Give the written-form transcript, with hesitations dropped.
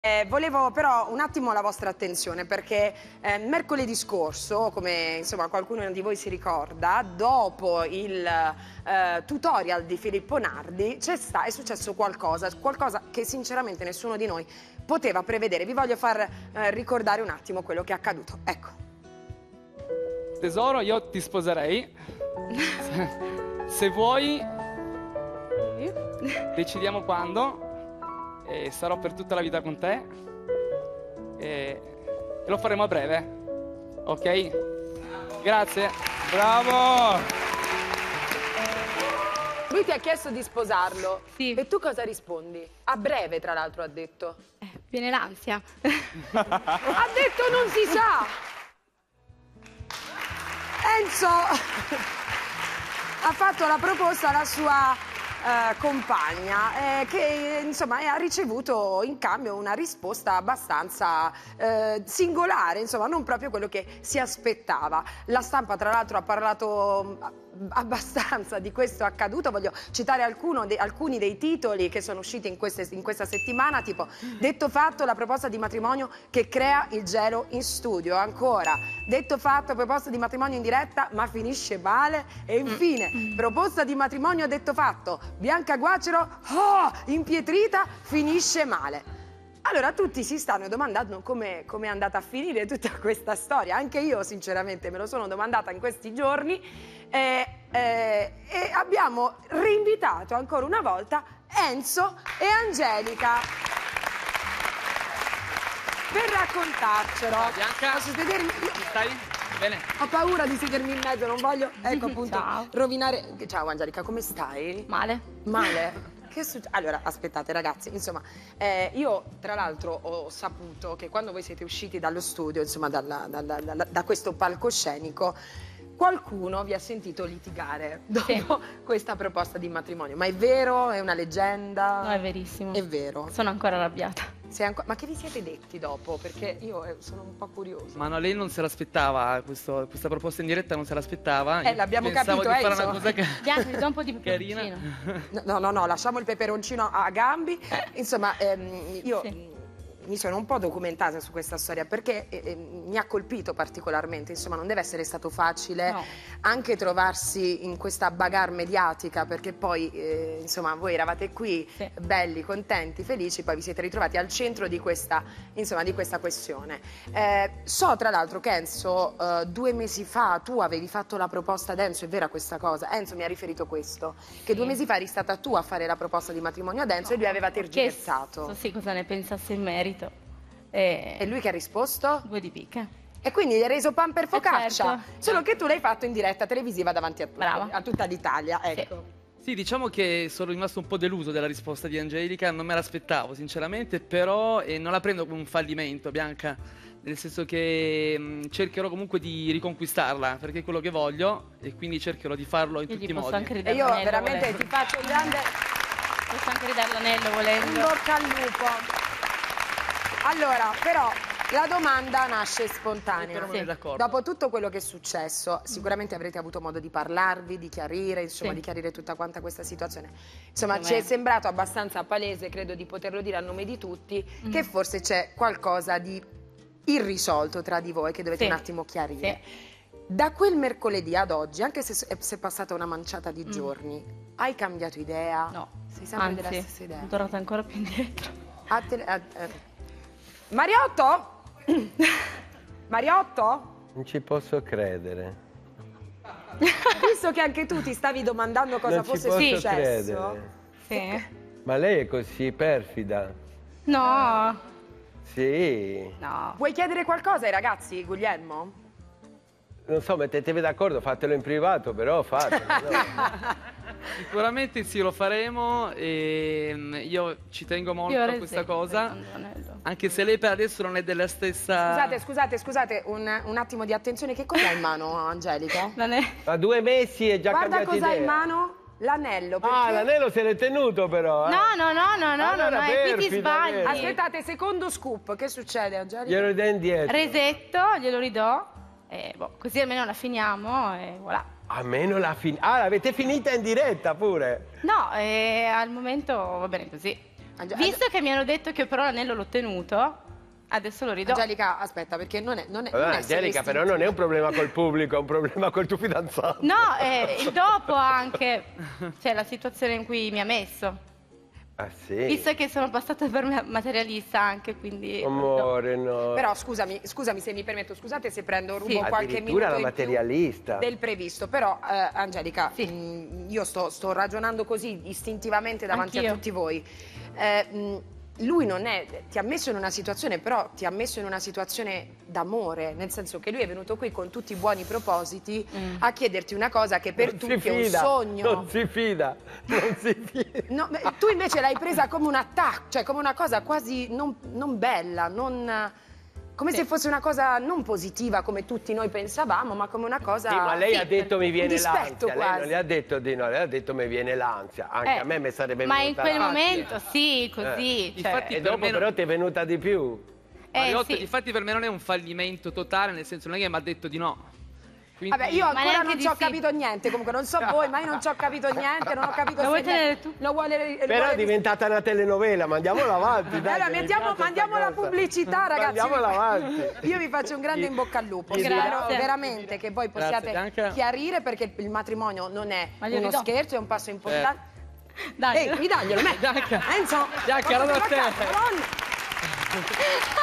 Volevo però un attimo la vostra attenzione perché mercoledì scorso, come insomma qualcuno di voi si ricorda, dopo il tutorial di Filippo Nardi è successo qualcosa che sinceramente nessuno di noi poteva prevedere. Vi voglio far ricordare un attimo quello che è accaduto. Ecco. Tesoro, io ti sposerei. Se vuoi, decidiamo quando. E sarò per tutta la vita con te e lo faremo a breve, ok? Grazie. Bravo! Lui ti ha chiesto di sposarlo. Sì. E tu cosa rispondi? A breve, tra l'altro, ha detto. Viene l'ansia. Ha detto non si sa. Enzo ha fatto la proposta alla sua compagna che insomma ha ricevuto in cambio una risposta abbastanza singolare, insomma non proprio quello che si aspettava. La stampa tra l'altro ha parlato abbastanza di questo accaduto. Voglio citare alcuni dei titoli che sono usciti in questa settimana, tipo detto fatto, la proposta di matrimonio che crea il gelo in studio, ancora detto fatto, proposta di matrimonio in diretta ma finisce male, e infine proposta di matrimonio detto fatto, Bianca Guacero impietrita, finisce male. Allora tutti si stanno domandando come è andata a finire tutta questa storia. Anche io sinceramente me lo sono domandata in questi giorni e abbiamo rinvitato ancora una volta Enzo e Angelica per raccontarcelo. Ciao, Bianca. Posso sedermi? Come stai? Bene. Ho paura di sedermi in mezzo, non voglio, ecco appunto, Ciao. rovinare. Ciao Angelica, come stai? Male. Male? Che succede? Allora, aspettate ragazzi, insomma, io tra l'altro ho saputo che quando voi siete usciti dallo studio, insomma, da questo palcoscenico, qualcuno vi ha sentito litigare dopo questa proposta di matrimonio. Ma è vero? È una leggenda? No, è verissimo. È vero. Sono ancora arrabbiata. Ma che vi siete detti dopo? Perché io sono un po' curiosa. Ma no, lei non se l'aspettava, questa proposta in diretta non se l'aspettava. L'abbiamo Pensavo capito, di fare Enzo. una cosa Bianca, mi do un po' di carina. peperoncino. No, lasciamo il peperoncino a gambi. Insomma, io mi sono un po' documentata su questa storia perché mi ha colpito particolarmente. Insomma, non deve essere stato facile anche trovarsi in questa bagarre mediatica, perché poi, insomma, voi eravate qui belli, contenti, felici, poi vi siete ritrovati al centro di questa, insomma, di questa questione. So tra l'altro che Enzo, 2 mesi fa tu avevi fatto la proposta ad Enzo, è vera questa cosa? Enzo mi ha riferito questo, che 2 mesi fa eri stata tu a fare la proposta di matrimonio ad Enzo e lui aveva tergiversato. Sì, cosa ne pensasse in merito. E lui che ha risposto? 2 di picche. E quindi gli hai reso pan per focaccia, certo. solo che tu l'hai fatto in diretta televisiva davanti a tutti, Brava. a tutta l'Italia, ecco. Sì, diciamo che sono rimasto un po' deluso della risposta di Angelica, non me l'aspettavo sinceramente, però non la prendo come un fallimento, Bianca, nel senso che cercherò comunque di riconquistarla, perché è quello che voglio e quindi cercherò di farlo in tutti i modi. Anche E io veramente ti faccio un grande posso anche ridare l'anello volendo. in bocca al lupo. Allora, però, la domanda nasce spontanea. Però non è d'accordo. Dopo tutto quello che è successo, sicuramente avrete avuto modo di parlarvi, di chiarire, insomma, di chiarire tutta quanta questa situazione. Insomma, ci è sembrato abbastanza palese, credo di poterlo dire a nome di tutti, che forse c'è qualcosa di irrisolto tra di voi che dovete un attimo chiarire. Da quel mercoledì ad oggi, anche se è passata una manciata di giorni, hai cambiato idea? No. Sei sempre della stessa idea? Sono tornata ancora più indietro. Mariotto? Mariotto? Non ci posso credere. Visto che anche tu ti stavi domandando cosa Non ci fosse posso successo. credere. Sì. Ma lei è così perfida? No. Sì. No. Vuoi chiedere qualcosa ai ragazzi, Guglielmo? Non so, mettetevi d'accordo, fatelo in privato, però fatelo. No? Sicuramente sì, lo faremo e io ci tengo molto a questa cosa, anche se lei per adesso non è della stessa... Scusate, un attimo di attenzione. Che cosa hai in mano, Angelica? Da 2 mesi è già Guarda cambiato idea. cosa hai in mano. L'anello. Ah, l'anello se l'è tenuto però. No, Allora, qui ti perfida, sbagli. vero. Aspettate, secondo scoop. Che succede, Angelica? Glielo ridai indietro. Resetto, glielo ridò. E così almeno la finiamo e voilà. Almeno l'avete finita in diretta pure. No, al momento va bene così. Visto che mi hanno detto che però l'anello l'ho tenuto, adesso lo ridò. Angelica, aspetta, perché non è Angelica, però non è un problema col pubblico, è un problema col tuo fidanzato. No, il dopo anche, cioè la situazione in cui mi ha messo. Ah, sì? Visto che sono passata per materialista anche, quindi... Amore, no. Però scusami se mi permetto, scusate se rubo qualche Addirittura minuto la in materialista. più del previsto, però Angelica, io sto ragionando così istintivamente davanti a tutti voi. Lui ti ha messo in una situazione, però ti ha messo in una situazione d'amore, nel senso che lui è venuto qui con tutti i buoni propositi a chiederti una cosa che per tutti è un sogno. Non si fida, non si fida. No, tu invece l'hai presa come un attacco, cioè come una cosa quasi non bella, come se fosse una cosa non positiva come tutti noi pensavamo, ma come una cosa... Sì, ma lei ha detto mi viene l'ansia, lei non le ha detto di no, lei ha detto mi viene l'ansia, anche a me mi sarebbe venuta l'ansia. Ma in quel momento sì, così. Infatti, e dopo però ti è venuta di più. Mariotto, infatti per me non è un fallimento totale, nel senso non è che mi ha detto di no. Quindi... Vabbè, io ancora non ci ho capito niente, comunque non so voi, ma io non ci ho capito niente, non ho capito se lo vuole... Però è diventata una telenovela, mandiamola avanti, dai. Allora, mandiamo la pubblicità, ragazzi. Mandiamola avanti. Io vi faccio un grande in bocca al lupo. Spero veramente che voi possiate chiarire, perché il matrimonio non è uno scherzo, è un passo importante. Dai, ridaglielo, Enzo. Bianca, allora a te. Madonna.